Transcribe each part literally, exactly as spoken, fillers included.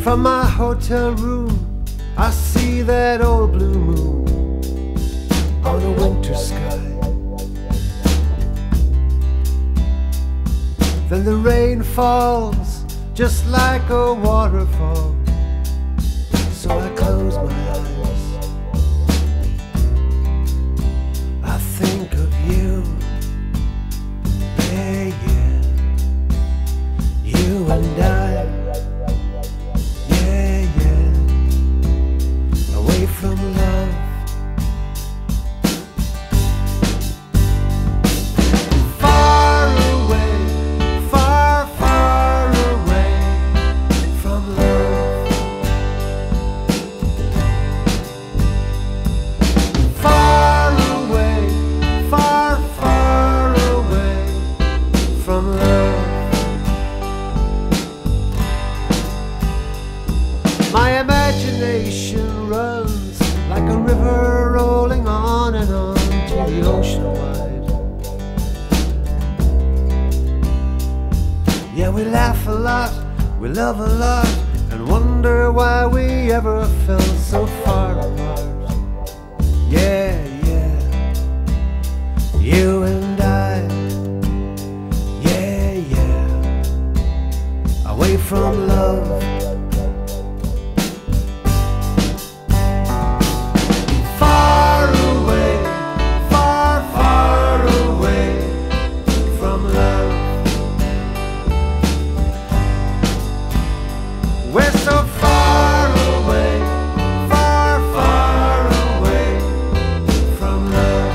From my hotel room, I see that old blue moon on a winter sky. Then the rain falls just like a waterfall, so I close my eyes. I think of you, yeah, yeah, you and I, yeah, yeah, away from love. My imagination runs like a river rolling on and on to the ocean wide. Yeah, we laugh a lot, we love a lot, and wonder why we ever felt so far apart. Yeah, yeah, you and I, yeah, yeah, away from love. We're so far away, far, far away from love.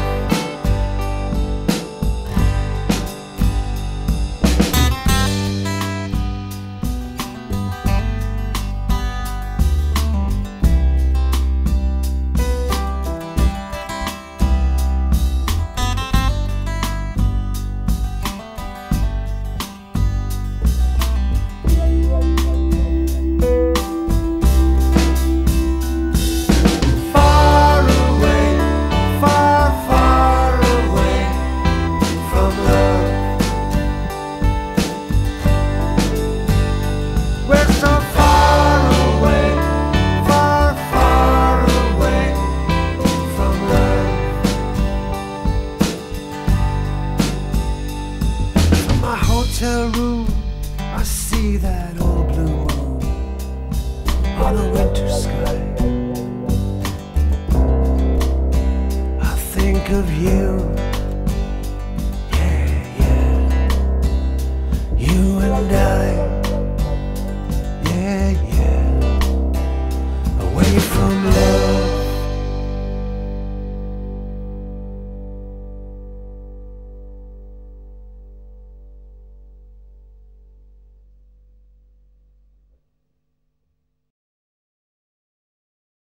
Hotel room, I see that old blue moon on a winter sky. I think of you.